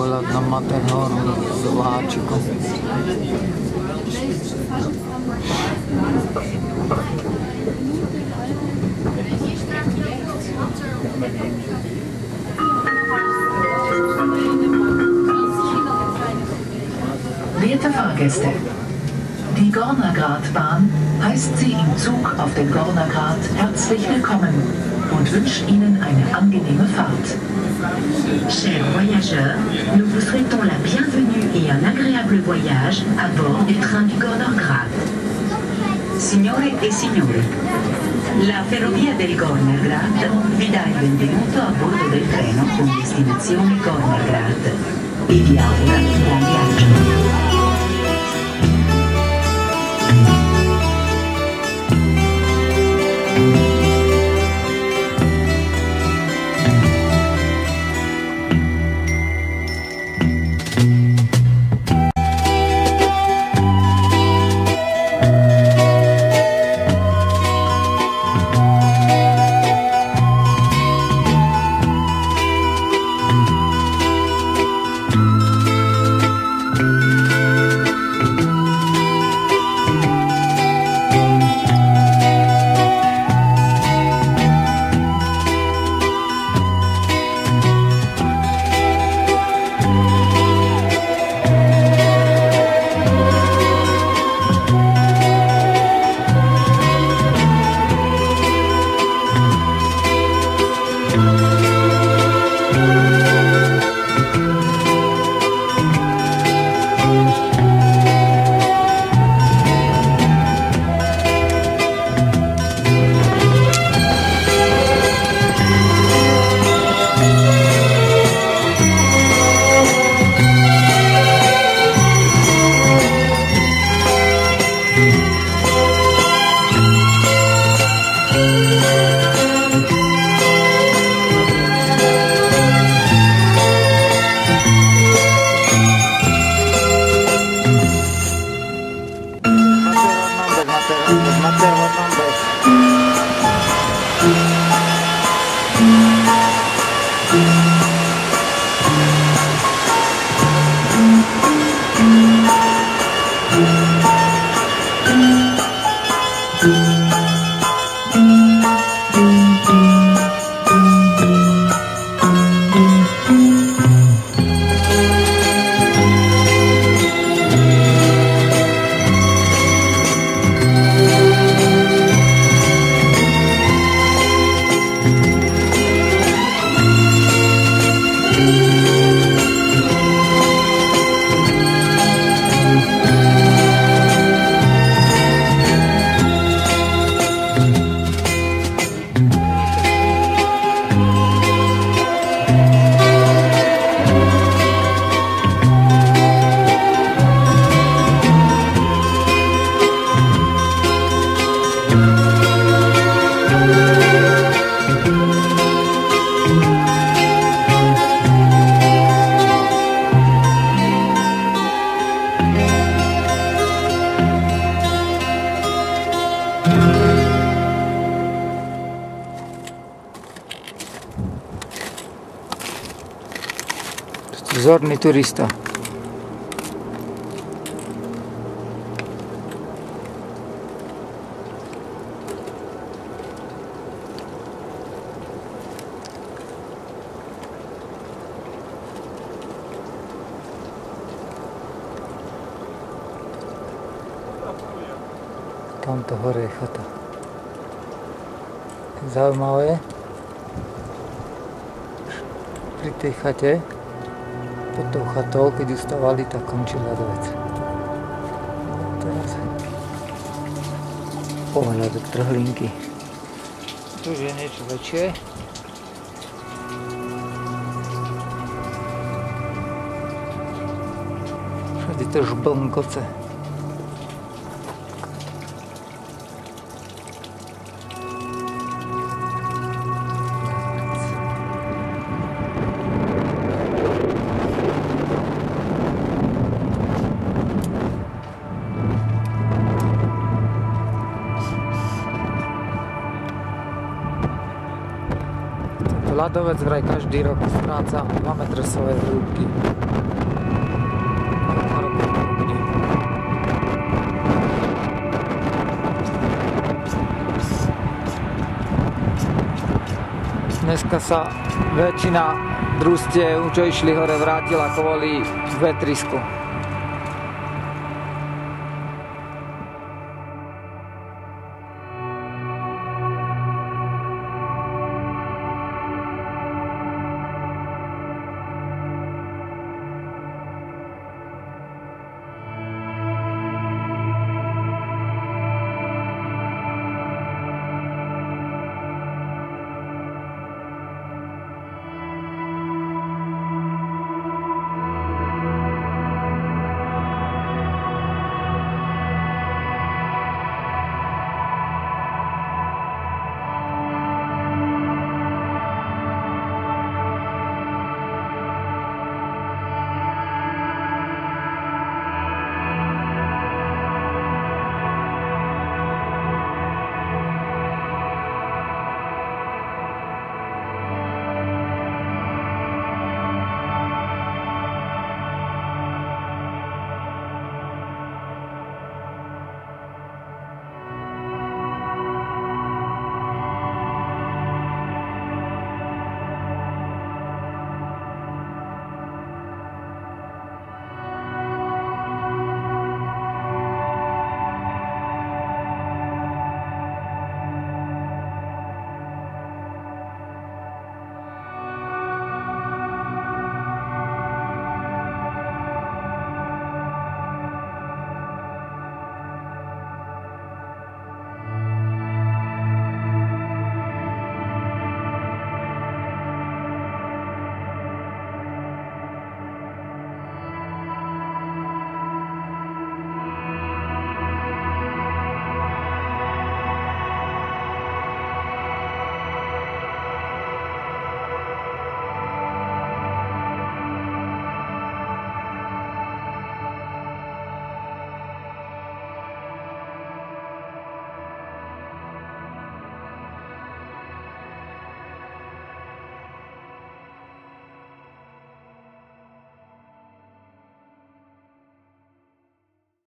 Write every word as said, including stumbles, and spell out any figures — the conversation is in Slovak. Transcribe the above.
pohľad na Matterhorn s vláčikom. Werte Fahrgäste, die Gornergratbahn heißt Sie im Zug auf den Gornergrat herzlich willkommen und wünscht Ihnen eine angenehme Fahrt. Chers voyageurs, nous vous souhaitons la bienvenue et un agréable voyage à bord du train du Gornergrat. Signore e signori, la ferrovia del Gornergrat vi dà il benvenuto a bordo del treno con destinazione Gornergrat e vi augura buon viaggio. Vzorný turista. Tamto hore je chata. Zaujímavé. Pri tej chate pod tou chatou, keď ustavali, tak končil ľadovec. Teraz pohľad od trhlinky. Tu už je niečo väčšie. Všade to žblnkoce. ľadovec vraj každý rok stráca dva metre svojej hĺbky. Dneska sa väčšina družstiev, čo išli hore, vrátila kvôli vetrisku.